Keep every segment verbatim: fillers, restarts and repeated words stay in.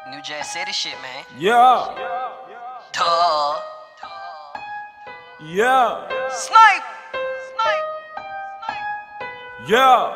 New Jack City shit, man. Yeah. Duh. Yeah. Snipe. Snipe. Yeah.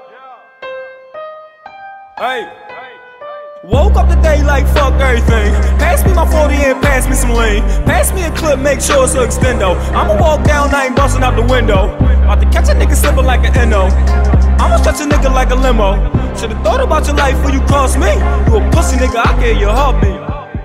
Hey. Woke up today like fuck everything. Pass me my forty and pass me some lean. Pass me a clip, make sure it's an extendo. I'ma walk down, I ain't busting out the window. About to catch a nigga slipping like an N O. I'ma stretch a nigga like a limo. Should've thought about your life before you cross me. You a pussy nigga, I gave you a heartbeat.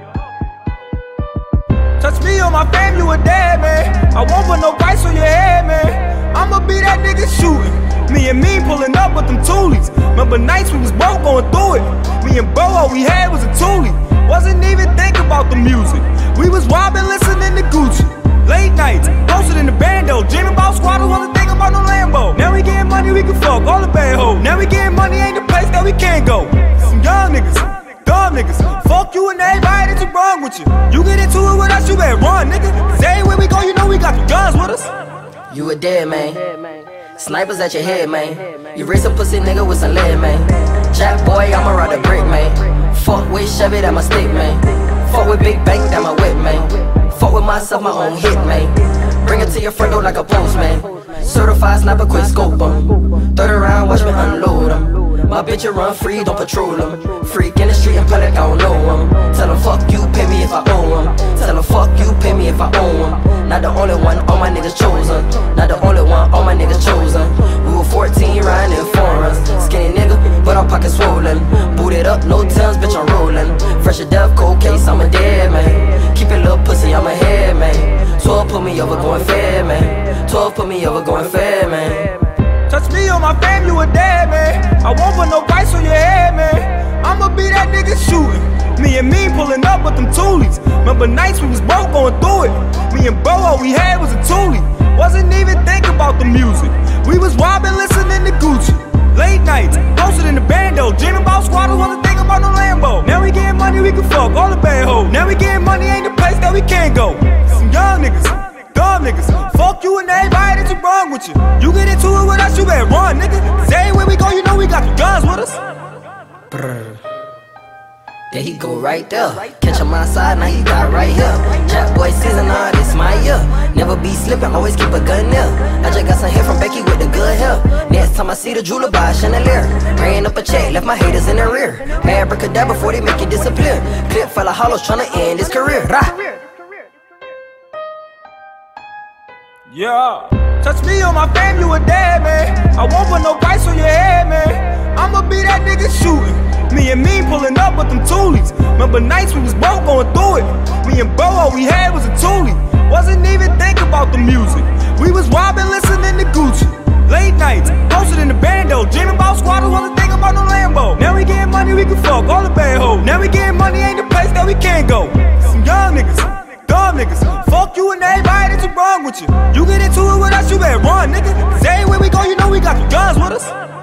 Touch me on my fam, you a dead man. I won't put no price on your head, man. I'ma be that nigga shooting. Me and me pulling up with them toolies. Remember nights we was both going through it. Me and bro, all we had was a toolie. Wasn't even thinking about the music. We was robbing, listening to Gucci. Late nights, posted in the bando. Dreaming about squatters, wasn't thinking about no Lambo. Now we getting money, we can fuck all the bad hoes. Now we getting money, ain't the place that we can't go. Some young niggas, dumb niggas. Fuck you and everybody that's wrong with you. You get into it with us, you better run, nigga. Cause everywhere we go, you know we got the guns with us. You a dead man. Snipers at your head, man. You raise a pussy nigga with some lead, man. Jack boy, I'ma ride the brick, man. Fuck with Chevy, that my stick, man. Fuck with Big Bank, that my whip, man. Fuck with myself, my own hit, man. Bring it to your front door like a postman. Certified sniper, quick scope em. Third around, watch me unload em. My bitch, you run free, don't patrol em. Freak in the street and public, I don't know em. Tell them fuck you, pay me if I owe em. Tell them fuck you, pay me if I owe em. Not the only one, all my niggas chosen. Not the only one, all my niggas chosen. We were fourteen, riding in foreigns. Skinny nigga, but our pockets swollen. Booted up, no tons, bitch, I'm rolling. Fresh a death, cold case, I'm a dead man. Keep it little pussy, I'm a head man. Twelve put me over, going fair, man. Twelve put me over, going fair, man. Touch me on my fam, you a dead man. I won't put no price on your head, man. I'ma be that nigga shooting. Me and me pulling up with them toolies. Remember nights we was both going through it. Me and bro, all we had was a toolie. Wasn't even thinking about the music. We was robbing, listening to Gucci. Late nights, posted in the bando. Dreaming about squatters, wasn't thinking about no Lambo. Now we getting money, we can fuck all the bad hoes. Now we getting money, ain't the place that we can't go. Some young niggas, dumb niggas. Fuck you and everybody that's wrong with you. You get into it with us, you better run, nigga. Cause everywhere we go, you know we got the guns with us. Brr. There he go right there. Catch him outside, now he got right here. Jack boy season, nah, this my year. Never be slipping, always keep a gun near. I just got some hair from Becky with the good hair. Next time I see the jeweler, buy a chandelier. Ran up a check, left my haters in the rear. Abracadabra before they make it disappear. Clip full of hollows tryna end his career. Rah. Yeah. Touch me on my fam, you a dead man. I won't put no price on your head, man. I'ma be that nigga shooting. Me and me pulling up with them toolies. Remember nights we was both going through it. Me and bro, all we had was a toolie. Wasn't even thinking about the music. We was robbing, listening to Gucci. Late nights, posted in the bando. Dreaming about squatters, wasn't thinking about no Lambo. Now we getting money, we can fuck all the bad hoes. Now we getting money, ain't the place that we can't go. Some young niggas, dumb niggas. Fuck you and everybody that's wrong with you. You get into it with us, you better run, nigga. Cause everywhere we go, you know we got the guns with us.